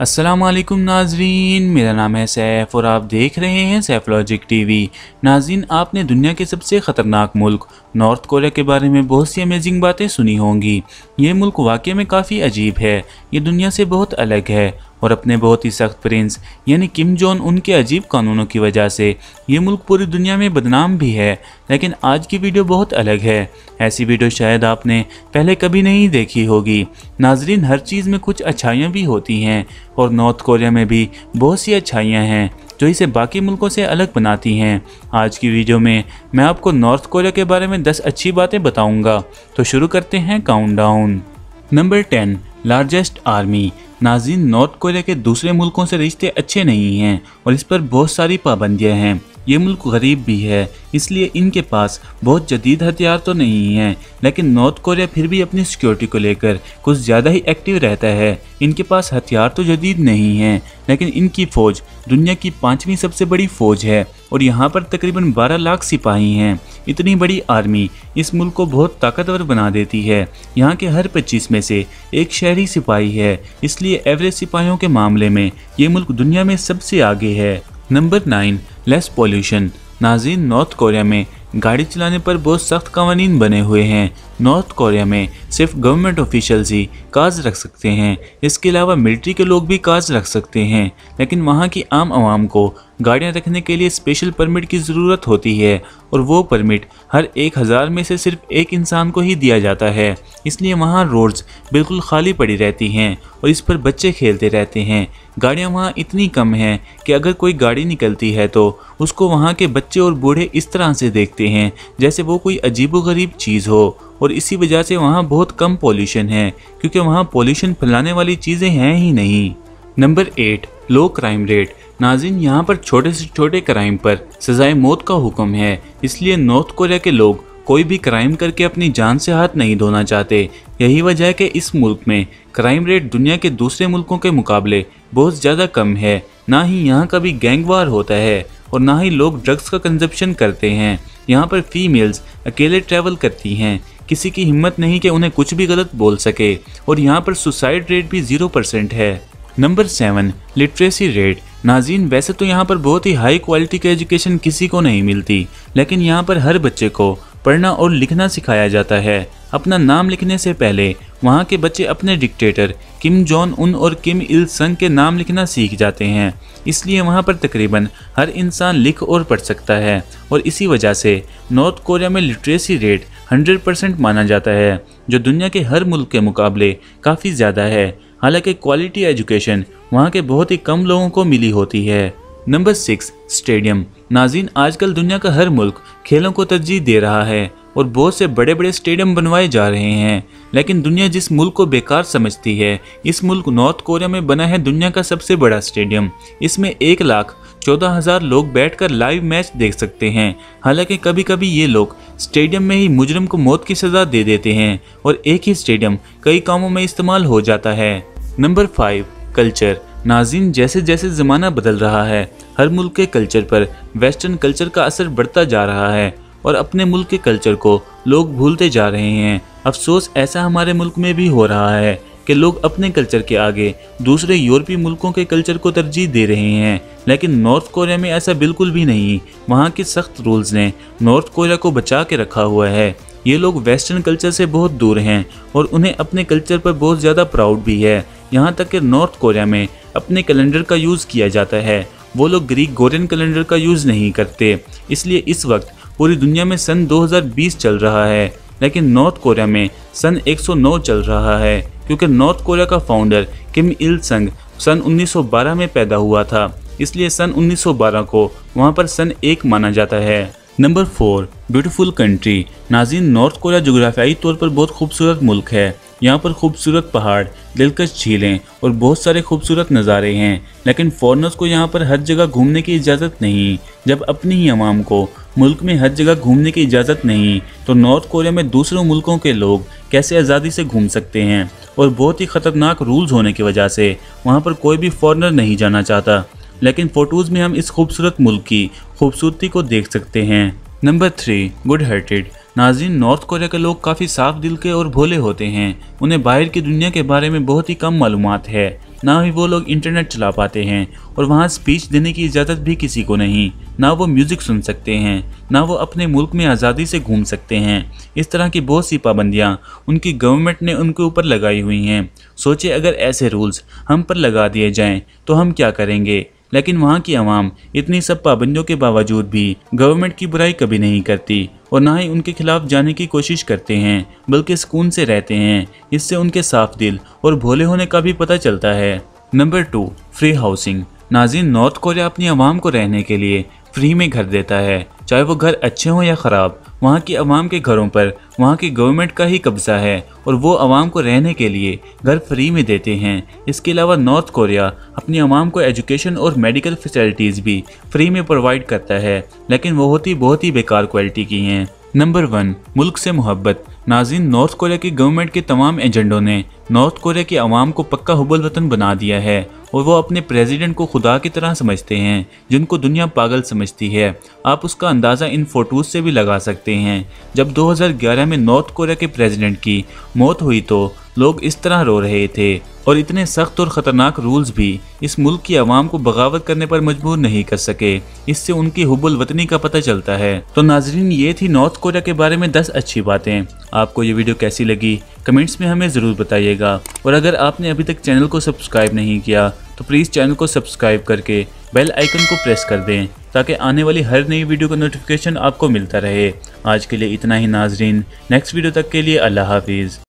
अस्सलामुअलैकुम नाजरीन, मेरा नाम है सैफ और आप देख रहे हैं सैफलॉजिक टीवी। नाजरीन, आपने दुनिया के सबसे ख़तरनाक मुल्क नॉर्थ कोरिया के बारे में बहुत सी अमेजिंग बातें सुनी होंगी। ये मुल्क वाकई में काफ़ी अजीब है। ये दुनिया से बहुत अलग है और अपने बहुत ही सख्त प्रिंस यानी किम जोंग उन के अजीब कानूनों की वजह से ये मुल्क पूरी दुनिया में बदनाम भी है। लेकिन आज की वीडियो बहुत अलग है। ऐसी वीडियो शायद आपने पहले कभी नहीं देखी होगी। नाजरीन, हर चीज़ में कुछ अच्छाइयाँ भी होती हैं और नॉर्थ कोरिया में भी बहुत सी अच्छाइयाँ हैं जो इसे बाकी मुल्कों से अलग बनाती हैं। आज की वीडियो में मैं आपको नॉर्थ कोरिया के बारे में 10 अच्छी बातें बताऊंगा। तो शुरू करते हैं काउंटडाउन। Number 10, largest army. नाज़रीन, नॉर्थ कोरिया के दूसरे मुल्कों से रिश्ते अच्छे नहीं हैं और इस पर बहुत सारी पाबंदियां हैं। ये मुल्क गरीब भी है, इसलिए इनके पास बहुत जदीद हथियार तो नहीं हैं, लेकिन नॉर्थ कोरिया फिर भी अपनी सिक्योरिटी को लेकर कुछ ज़्यादा ही एक्टिव रहता है। इनके पास हथियार तो जदीद नहीं हैं, लेकिन इनकी फ़ौज दुनिया की 5वीं सबसे बड़ी फ़ौज है और यहाँ पर तकरीबन 12 लाख सिपाही हैं। इतनी बड़ी आर्मी इस मुल्क को बहुत ताकतवर बना देती है। यहाँ के हर 25 में से एक शहरी सिपाही है, इसलिए एवरेज सिपाहियों के मामले में ये मुल्क दुनिया में सबसे आगे है। Number 9, less pollution. नाज़रीन, नॉर्थ कोरिया में गाड़ी चलाने पर बहुत सख्त कानून बने हुए हैं। नॉर्थ कोरिया में सिर्फ गवर्नमेंट ऑफिशियल्स ही कार्स रख सकते हैं, इसके अलावा मिलिट्री के लोग भी कार्स रख सकते हैं, लेकिन वहाँ की आम आवाम को गाड़ियाँ रखने के लिए स्पेशल परमिट की ज़रूरत होती है और वो परमिट हर 1000 में से सिर्फ एक इंसान को ही दिया जाता है। इसलिए वहाँ रोड्स बिल्कुल खाली पड़ी रहती हैं और इस पर बच्चे खेलते रहते हैं। गाड़ियाँ वहाँ इतनी कम हैं कि अगर कोई गाड़ी निकलती है तो उसको वहाँ के बच्चे और बूढ़े इस तरह से देखते हैं जैसे वो कोई अजीबोगरीब चीज़ हो, और इसी वजह से वहाँ बहुत कम पॉल्यूशन है क्योंकि वहाँ पॉल्यूशन फैलाने वाली चीज़ें हैं ही नहीं। Number 8, low crime rate. नाज़रीन, यहाँ पर छोटे से छोटे क्राइम पर सजाए मौत का हुक्म है, इसलिए नॉर्थ कोरिया के लोग कोई भी क्राइम करके अपनी जान से हाथ नहीं धोना चाहते। यही वजह है कि इस मुल्क में क्राइम रेट दुनिया के दूसरे मुल्कों के मुकाबले बहुत ज़्यादा कम है। ना ही यहाँ कभी गैंग वार होता है और ना ही लोग ड्रग्स का कंजप्शन करते हैं। यहाँ पर फीमेल्स अकेले ट्रैवल करती हैं, किसी की हिम्मत नहीं कि उन्हें कुछ भी गलत बोल सके, और यहाँ पर सुसाइड रेट भी 0% है। Number 7, literacy rate. नाज़रीन, वैसे तो यहाँ पर बहुत ही हाई क्वालिटी की एजुकेशन किसी को नहीं मिलती, लेकिन यहाँ पर हर बच्चे को पढ़ना और लिखना सिखाया जाता है। अपना नाम लिखने से पहले वहाँ के बच्चे अपने डिक्टेटर किम जोंग उन और किम इल संग के नाम लिखना सीख जाते हैं। इसलिए वहाँ पर तकरीबन हर इंसान लिख और पढ़ सकता है और इसी वजह से नॉर्थ कोरिया में लिटरेसी रेट 100% माना जाता है, जो दुनिया के हर मुल्क के मुकाबले काफ़ी ज़्यादा है। हालांकि क्वालिटी एजुकेशन वहाँ के बहुत ही कम लोगों को मिली होती है। Number 6, stadium. नाज़रीन, आजकल दुनिया का हर मुल्क खेलों को तरजीह दे रहा है और बहुत से बड़े बड़े स्टेडियम बनवाए जा रहे हैं, लेकिन दुनिया जिस मुल्क को बेकार समझती है, इस मुल्क नॉर्थ कोरिया में बना है दुनिया का सबसे बड़ा स्टेडियम। इसमें 1,14,000 लोग बैठकर लाइव मैच देख सकते हैं। हालांकि कभी कभी ये लोग स्टेडियम में ही मुजरिम को मौत की सज़ा दे देते हैं और एक ही स्टेडियम कई कामों में इस्तेमाल हो जाता है। Number 5, culture. नाज़रीन, जैसे जैसे ज़माना बदल रहा है, हर मुल्क के कल्चर पर वेस्टर्न कल्चर का असर बढ़ता जा रहा है और अपने मुल्क के कल्चर को लोग भूलते जा रहे हैं। अफसोस ऐसा हमारे मुल्क में भी हो रहा है कि लोग अपने कल्चर के आगे दूसरे यूरोपीय मुल्कों के कल्चर को तरजीह दे रहे हैं, लेकिन नॉर्थ कोरिया में ऐसा बिल्कुल भी नहीं। वहाँ के सख्त रूल्स ने नॉर्थ कोरिया को बचा के रखा हुआ है। ये लोग वेस्टर्न कल्चर से बहुत दूर हैं और उन्हें अपने कल्चर पर बहुत ज़्यादा प्राउड भी है। यहाँ तक कि नॉर्थ कोरिया में अपने कैलेंडर का यूज़ किया जाता है। वो लोग ग्रीगोरियन कैलेंडर का यूज़ नहीं करते। इसलिए इस वक्त पूरी दुनिया में सन 2020 चल रहा है, लेकिन नॉर्थ कोरिया में सन 109 चल रहा है, क्योंकि नॉर्थ कोरिया का फाउंडर किम इल संग सन 1912 में पैदा हुआ था, इसलिए सन 1912 को वहाँ पर सन 1 माना जाता है। Number 4, beautiful country. नाज़रीन, नॉर्थ कोरिया जोग्राफियाई तौर पर बहुत खूबसूरत मुल्क है। यहाँ पर खूबसूरत पहाड़, दिलकश झीलें और बहुत सारे खूबसूरत नज़ारे हैं, लेकिन फॉरेनर्स को यहाँ पर हर जगह घूमने की इजाज़त नहीं। जब अपनी ही आवाम को मुल्क में हर जगह घूमने की इजाज़त नहीं, तो नॉर्थ कोरिया में दूसरों मुल्कों के लोग कैसे आज़ादी से घूम सकते हैं? और बहुत ही ख़तरनाक रूल्स होने की वजह से वहाँ पर कोई भी फॉरेनर नहीं जाना चाहता। लेकिन फ़ोटोज़ में हम इस खूबसूरत मुल्क की खूबसूरती को देख सकते हैं। Number 3, good hearted. नाज़रीन, नॉर्थ कोरिया के लोग काफ़ी साफ दिल के और भोले होते हैं। उन्हें बाहर की दुनिया के बारे में बहुत ही कम मालूमात है। ना ही वो लोग इंटरनेट चला पाते हैं और वहाँ स्पीच देने की इजाज़त भी किसी को नहीं। ना वो म्यूज़िक सुन सकते हैं, ना वो अपने मुल्क में आज़ादी से घूम सकते हैं। इस तरह की बहुत सी पाबंदियाँ उनकी गवर्नमेंट ने उनके ऊपर लगाई हुई हैं। सोचे अगर ऐसे रूल्स हम पर लगा दिए जाएं तो हम क्या करेंगे। लेकिन वहाँ की आवाम इतनी सब पाबंदियों के बावजूद भी गवर्नमेंट की बुराई कभी नहीं करती और ना ही उनके खिलाफ जाने की कोशिश करते हैं, बल्कि सुकून से रहते हैं। इससे उनके साफ दिल और भोले होने का भी पता चलता है। Number 2, free housing. नाज़रीन, नॉर्थ कोरिया अपनी आवाम को रहने के लिए फ्री में घर देता है, चाहे वो घर अच्छे हों या ख़राब। वहाँ की आवाम के घरों पर वहाँ की गवर्नमेंट का ही कब्जा है और वो आवाम को रहने के लिए घर फ्री में देते हैं। इसके अलावा नॉर्थ कोरिया अपनी आवाम को एजुकेशन और मेडिकल फैसिलिटीज़ भी फ्री में प्रोवाइड करता है, लेकिन वो होती बहुत ही बेकार क्वालिटी की हैं। नंबर 1, मुल्क से मोहब्बत। नाज़रीन, नॉर्थ कोरिया की गवर्नमेंट के तमाम एजेंडों ने नॉर्थ कोरिया की आवाम को पक्का हुब्बुल वतन बना दिया है और वो अपने प्रेसिडेंट को खुदा की तरह समझते हैं, जिनको दुनिया पागल समझती है। आप उसका अंदाज़ा इन फ़ोटोज़ से भी लगा सकते हैं। जब 2011 में नॉर्थ कोरिया के प्रेसिडेंट की मौत हुई तो लोग इस तरह रो रहे थे और इतने सख्त और ख़तरनाक रूल्स भी इस मुल्क की आवाम को बगावत करने पर मजबूर नहीं कर सके। इससे उनकी हुब्बुल वतनी का पता चलता है। तो नाजरीन, ये थी नॉर्थ कोरिया के बारे में 10 अच्छी बातें। आपको ये वीडियो कैसी लगी कमेंट्स में हमें ज़रूर बताइएगा और अगर आपने अभी तक चैनल को सब्सक्राइब नहीं किया तो प्लीज़ चैनल को सब्सक्राइब करके बेल आइकन को प्रेस कर दें ताकि आने वाली हर नई वीडियो का नोटिफिकेशन आपको मिलता रहे। आज के लिए इतना ही नाजरीन, नेक्स्ट वीडियो तक के लिए अल्लाह हाफिज़।